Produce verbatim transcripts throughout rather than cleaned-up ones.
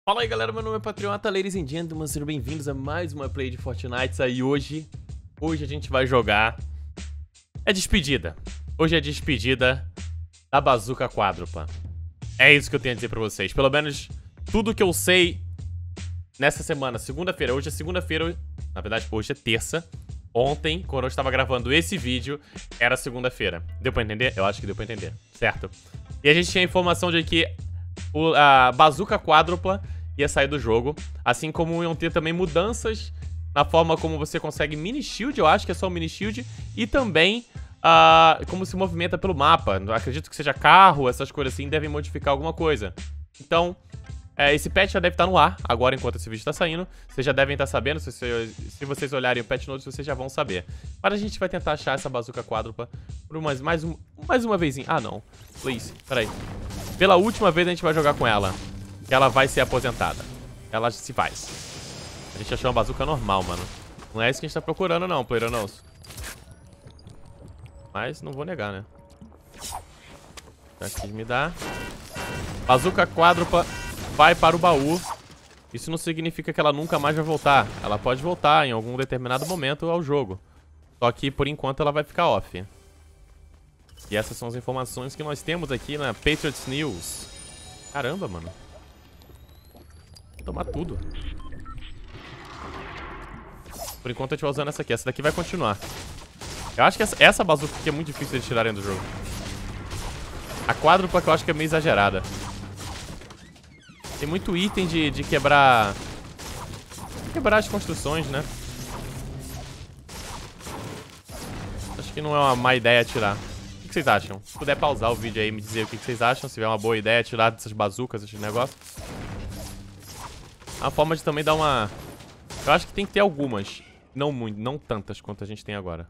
Fala aí galera, meu nome é Patriota, ladies and gentlemen, sejam bem-vindos a mais uma play de Fortnite. Aí hoje, hoje a gente vai jogar, é despedida, hoje é despedida da bazuca quádrupla. É isso que eu tenho a dizer pra vocês, pelo menos tudo que eu sei nessa semana, segunda-feira, hoje é segunda-feira, na verdade hoje é terça. Ontem, quando eu estava gravando esse vídeo, era segunda-feira. Deu pra entender? Eu acho que deu pra entender, certo? E a gente tinha a informação de que o, a bazuca quádrupla ia sair do jogo, assim como iam ter também mudanças na forma como você consegue mini shield, eu acho que é só o mini shield, e também uh, como se movimenta pelo mapa. Eu acredito que seja carro, essas coisas assim, devem modificar alguma coisa. Então, é, esse patch já deve estar no ar, agora enquanto esse vídeo está saindo. Vocês já devem estar sabendo, se, se vocês olharem o patch notes, vocês já vão saber. Mas a gente vai tentar achar essa bazuca quádrupla por umas, mais, um, mais uma vezinha. Ah, não. Please, peraí. Pela última vez a gente vai jogar com ela. Que ela vai ser aposentada. Ela se faz. A gente achou uma bazuca normal, mano. Não é isso que a gente tá procurando, não, PlayerUnknown's. Mas não vou negar, né? Já quis me dar. Bazuca quádrupla vai para o baú. Isso não significa que ela nunca mais vai voltar. Ela pode voltar em algum determinado momento ao jogo. Só que, por enquanto, ela vai ficar off. E essas são as informações que nós temos aqui na Patriots News. Caramba, mano. Vou tomar tudo. Por enquanto a gente vai usando essa aqui. Essa daqui vai continuar. Eu acho que essa, essa bazuca aqui é muito difícil de tirarem do jogo. A quádrupla que eu acho que é meio exagerada. Tem muito item de, de quebrar... Quebrar as construções, né? Acho que não é uma má ideia tirar. O que vocês acham? Se puder pausar o vídeo aí e me dizer o que vocês acham. Se tiver uma boa ideia tirar dessas bazucas, esses negócios. A forma de também dar uma... Eu acho que tem que ter algumas. Não muito, não tantas quanto a gente tem agora.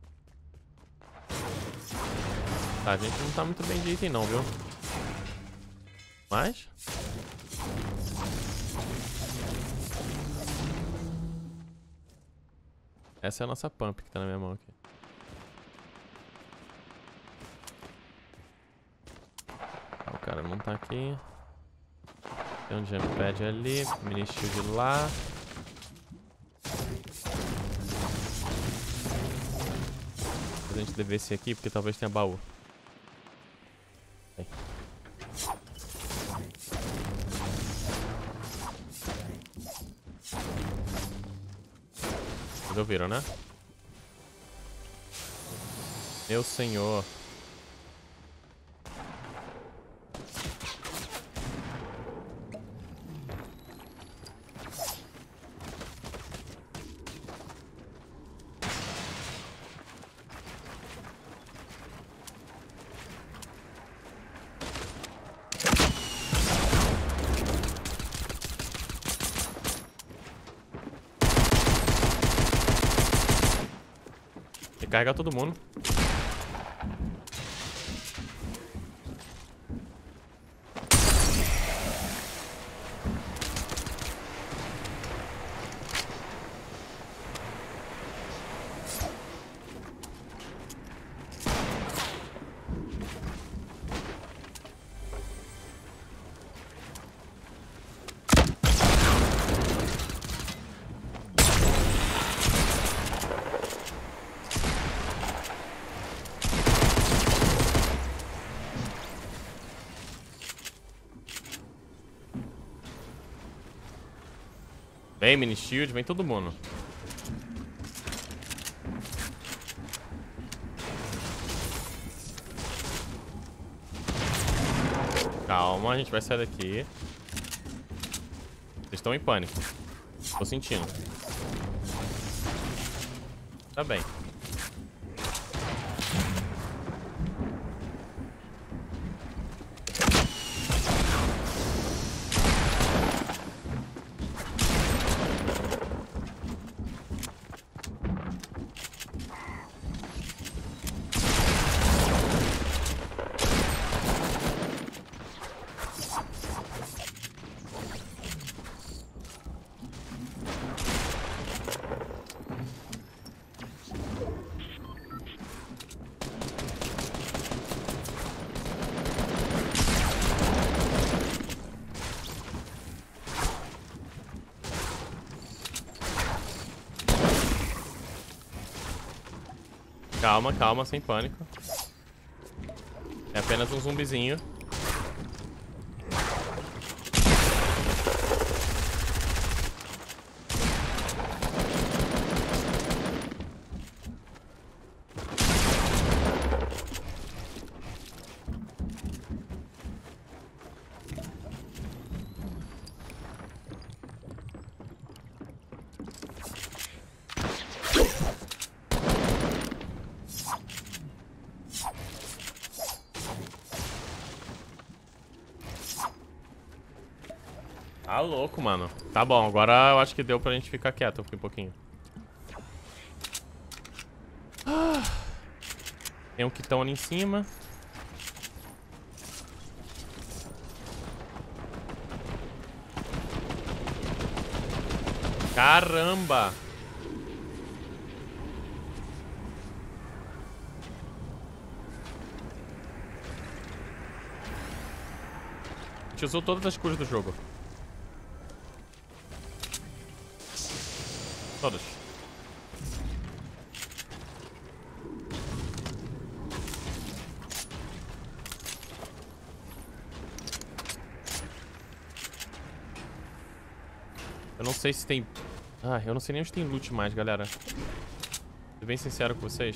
Tá, a gente não tá muito bem de item não, viu? Mas... essa é a nossa pump que tá na minha mão aqui. Ah, o cara não tá aqui. Tem um jump pad ali, mini shield lá. A gente deve esse aqui porque talvez tenha baú. Aí. Vocês ouviram, né? Meu senhor. Carregar todo mundo. Vem, mini shield, vem todo mundo. Calma, a gente vai sair daqui. Vocês estão em pânico. Tô sentindo. Tá bem. Calma, calma, sem pânico. É apenas um zumbizinho. Tá louco, mano. Tá bom, agora eu acho que deu pra gente ficar quieto um pouquinho. Ah, tem um quitão ali em cima. Caramba! A gente usou todas as cores do jogo. Todas. Eu não sei se tem... Ah, eu não sei nem onde tem loot mais, galera. Vou ser bem sincero com vocês.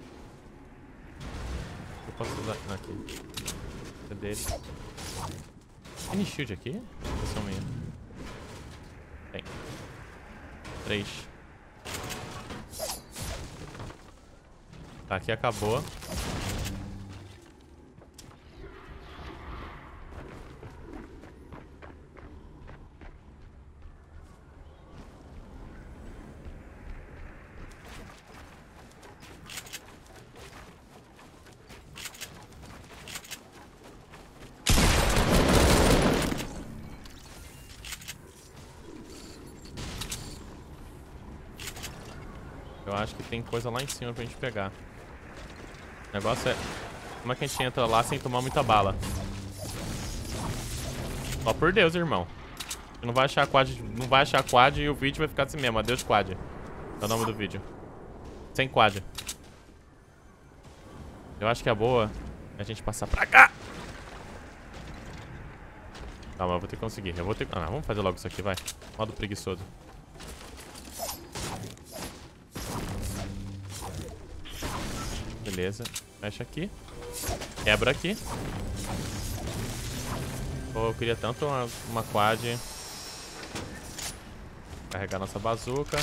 Eu posso usar... Ah, aqui. Cadê ele? Tem shield aqui? Atenção minha. Tem. Três. Tá, aqui acabou. Eu acho que tem coisa lá em cima pra gente pegar. O negócio é... Como é que a gente entra lá sem tomar muita bala? Só por Deus, irmão. Você não vai achar quad, não vai achar quad e o vídeo vai ficar assim mesmo. Adeus, quad. É o nome do vídeo. Sem quad. Eu acho que a boa é a gente passar pra cá. Calma, eu vou ter que conseguir. Eu vou ter... Ah, vamos fazer logo isso aqui, vai. Modo preguiçoso. Beleza. Fecha aqui. Quebra aqui. Pô, eu queria tanto uma, uma quad. Carregar nossa bazuca.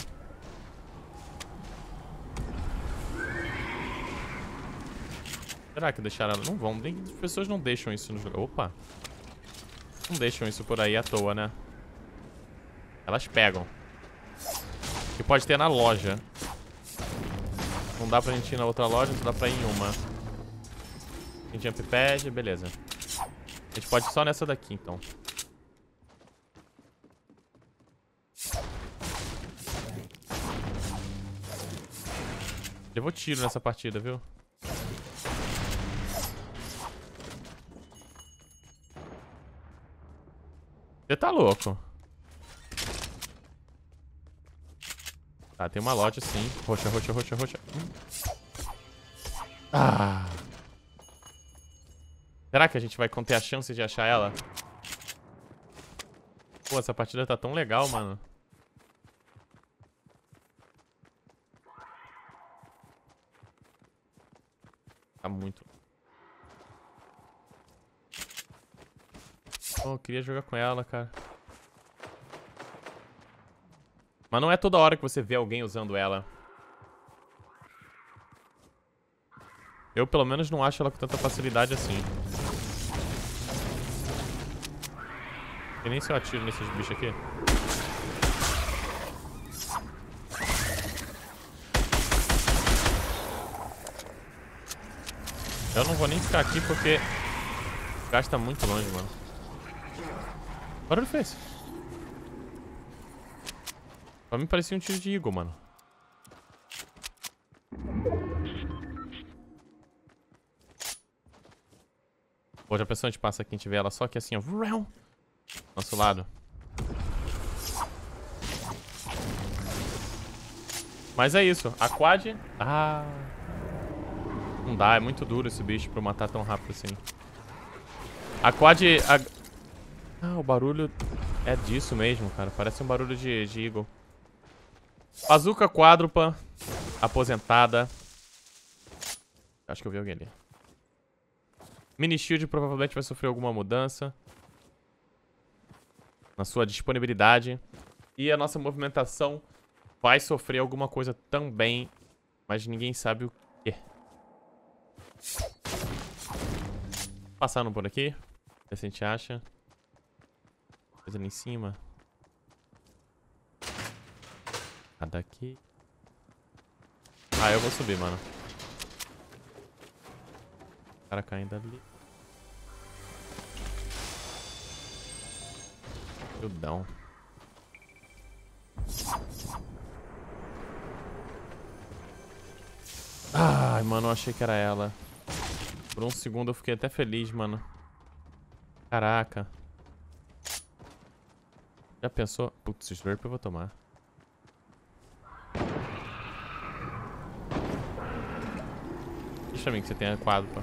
Será que deixaram... Não vão. As pessoas não deixam isso no jogo. Opa. Não deixam isso por aí à toa, né? Elas pegam. E pode ter na loja. Não dá pra gente ir na outra loja, só dá pra ir em uma. Tem jump pad, beleza. A gente pode ir só nessa daqui, então. Levou tiro nessa partida, viu? Você tá louco. Tá, tem uma loja sim. Roxa, roxa, roxa, roxa. Hum. Ah. Será que a gente vai conter a chance de achar ela? Pô, essa partida tá tão legal, mano. Tá muito. Pô, eu queria jogar com ela, cara. Mas não é toda hora que você vê alguém usando ela. Eu, pelo menos, não acho ela com tanta facilidade assim. E nem se eu atiro nesses bichos aqui. Eu não vou nem ficar aqui porque gasta muito longe, mano. Que barulho fez? Pra mim parecia um tiro de Eagle, mano. Pô, já pensou a gente passa aqui, a gente vê ela só que assim, ó. Nosso lado. Mas é isso. A quad... Ah... Não dá, é muito duro esse bicho pra eu matar tão rápido assim. A quad... A... Ah, o barulho é disso mesmo, cara. Parece um barulho de, de Eagle. Bazuca quádrupla. Aposentada. Acho que eu vi alguém ali. Mini Shield provavelmente vai sofrer alguma mudança na sua disponibilidade. E a nossa movimentação vai sofrer alguma coisa também. Mas ninguém sabe o quê. Passando por aqui. Ver se a gente acha. Coisa ali em cima. Nada aqui. Ah, eu vou subir, mano. O cara caindo ali. Grudão. Ai, mano, eu achei que era ela. Por um segundo eu fiquei até feliz, mano. Caraca. Já pensou? Putz, slurp eu vou tomar. Deixa pra mim que você tem a quádrupla.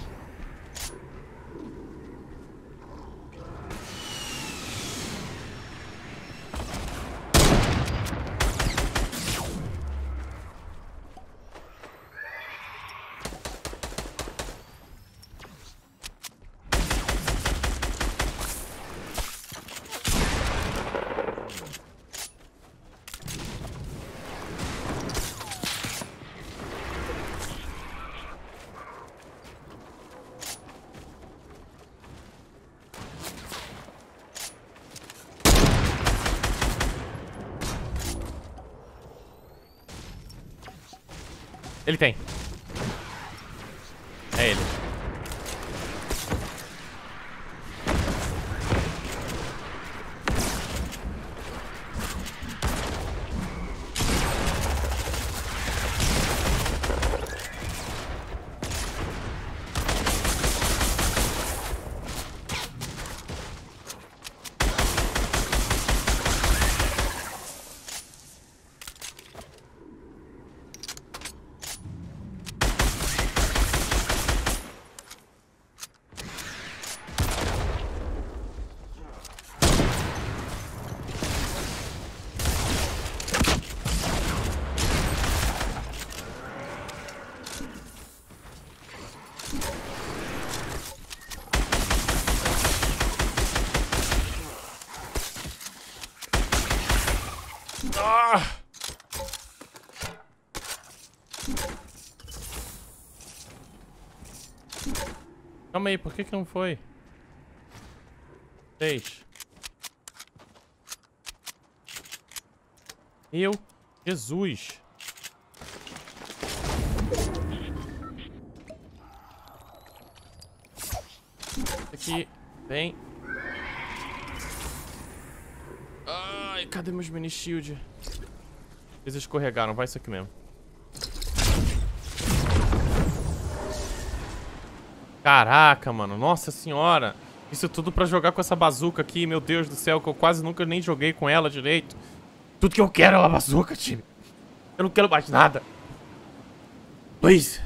Ele tem. É ele. Ah! Calma aí, por que que não foi? Três. Eu? Jesus. Aqui. Vem. Ai, cadê meus mini shield? Eles escorregaram, vai isso aqui mesmo. Caraca, mano, nossa senhora. Isso tudo pra jogar com essa bazuca aqui, meu Deus do céu, que eu quase nunca nem joguei com ela direito. Tudo que eu quero é uma bazuca, time. Eu não quero mais nada. Please.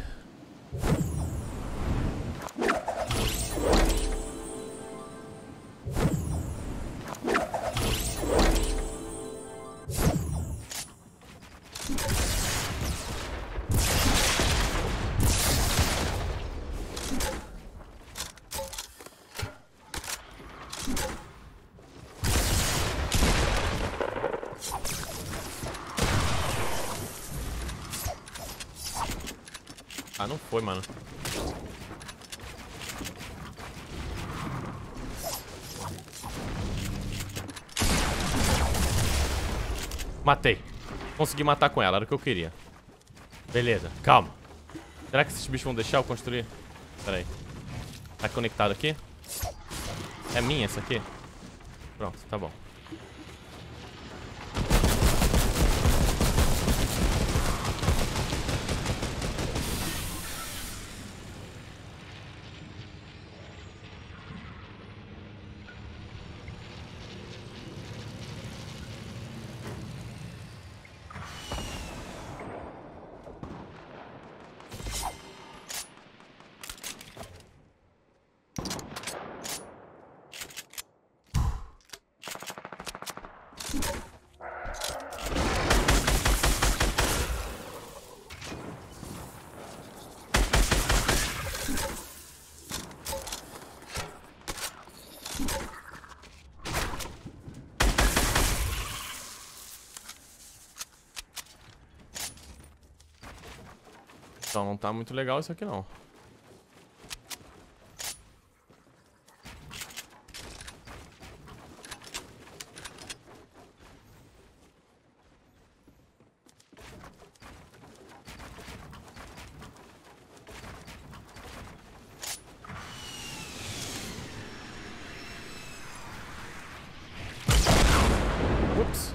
Ah, não foi, mano. Matei. Consegui matar com ela, era o que eu queria. Beleza, calma. Será que esses bichos vão deixar eu construir? Pera aí. Tá conectado aqui? É minha essa aqui? Pronto, tá bom. Então não tá muito legal isso aqui não. Ups.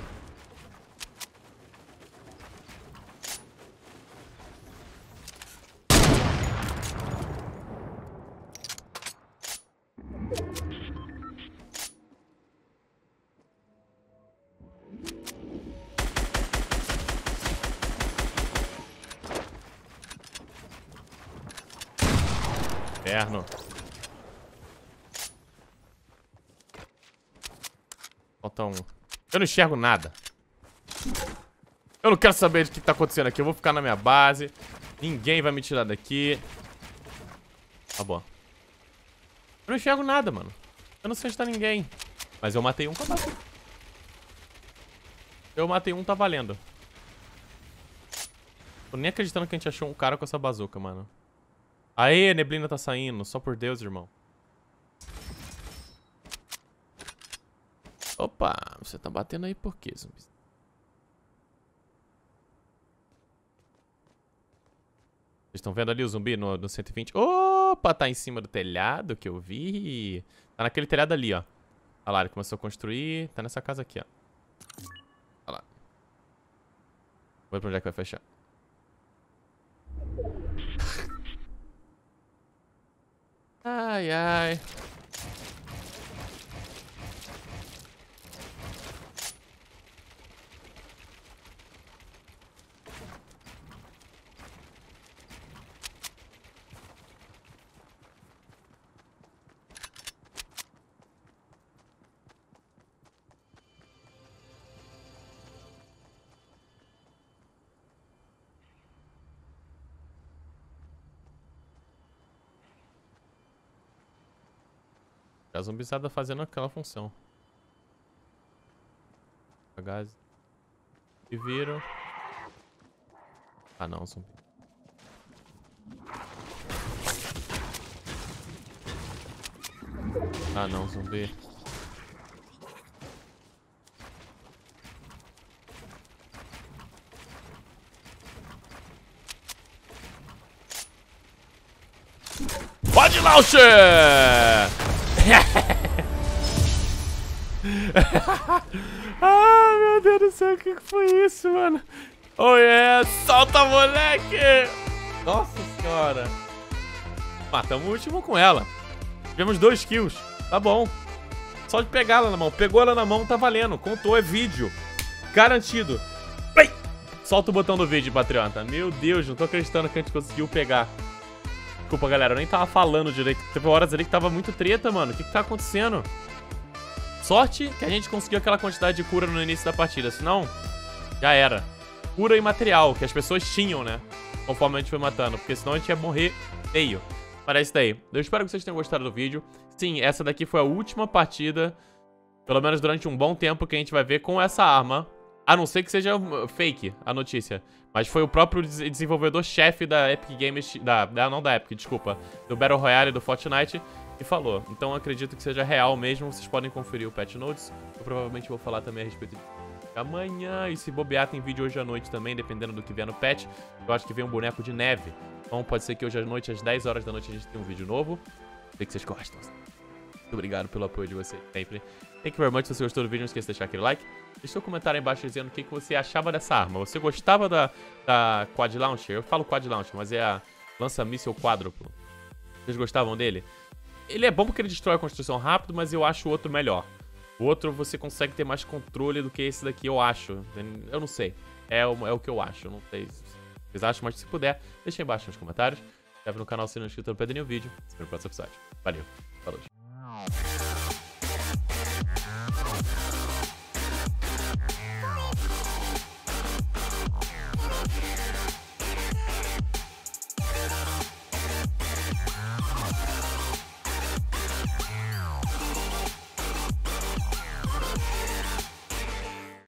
Inferno. Falta um. Eu não enxergo nada. Eu não quero saber de que tá acontecendo aqui. Eu vou ficar na minha base. Ninguém vai me tirar daqui. Tá bom. Eu não enxergo nada, mano. Eu não sei onde tá ninguém. Mas eu matei um, tá valendo. Eu matei um, tá valendo. Tô nem acreditando que a gente achou um cara com essa bazuca, mano. Aê, a neblina tá saindo. Só por Deus, irmão. Opa, você tá batendo aí por quê, zumbi? Vocês estão vendo ali o zumbi no, no cento e vinte? Opa, tá em cima do telhado que eu vi. Tá naquele telhado ali, ó. Olha lá, ele começou a construir. Tá nessa casa aqui, ó. Olha lá. Vamos ver pra onde é que vai fechar. Ai, ai. A zumbizada fazendo aquela função. Gás. E viram. Ah não, zumbi. Ah não, zumbi. Pode launcher! Ah, meu Deus do céu, o que foi isso, mano? Oh, yeah, solta, moleque! Nossa senhora. Matamos o último com ela. Tivemos dois kills, tá bom. Só de pegar ela na mão. Pegou ela na mão, tá valendo. Contou, é vídeo. Garantido. Play! Solta o botão do vídeo, patriota. Meu Deus, não tô acreditando que a gente conseguiu pegar. Desculpa, galera, eu nem tava falando direito. Teve horas ali que tava muito treta, mano. O que que tá acontecendo? Sorte que a gente conseguiu aquela quantidade de cura no início da partida. Senão, já era. Cura e material, que as pessoas tinham, né? Conforme a gente foi matando. Porque senão a gente ia morrer feio. Para isso daí. Eu espero que vocês tenham gostado do vídeo. Sim, essa daqui foi a última partida, pelo menos durante um bom tempo, que a gente vai ver com essa arma. A não ser que seja fake a notícia. Mas foi o próprio desenvolvedor-chefe da Epic Games... Da, não da Epic, desculpa. Do Battle Royale do Fortnite. Que falou. Então eu acredito que seja real mesmo. Vocês podem conferir o patch notes. Eu provavelmente vou falar também a respeito de amanhã. E se bobear tem vídeo hoje à noite também, dependendo do que vier no patch. Eu acho que vem um boneco de neve. Então pode ser que hoje à noite, às dez horas da noite, a gente tenha um vídeo novo. Sei que vocês gostam. Muito obrigado pelo apoio de vocês sempre. Thank you very much. Se você gostou do vídeo, não esqueça de deixar aquele like. Deixa seu comentário aí embaixo dizendo o que, que você achava dessa arma. Você gostava da, da Quad Launcher? Eu falo Quad Launcher, mas é a lança-míssel quádruplo. Vocês gostavam dele? Ele é bom porque ele destrói a construção rápido, mas eu acho o outro melhor. O outro você consegue ter mais controle do que esse daqui, eu acho. Eu não sei. É o, é o que eu acho. Eu não sei se vocês acham, mas se puder, deixa aí embaixo nos comentários. Se inscreve no canal se não é inscrito, não perde nenhum vídeo. Se vê no próximo episódio. Valeu!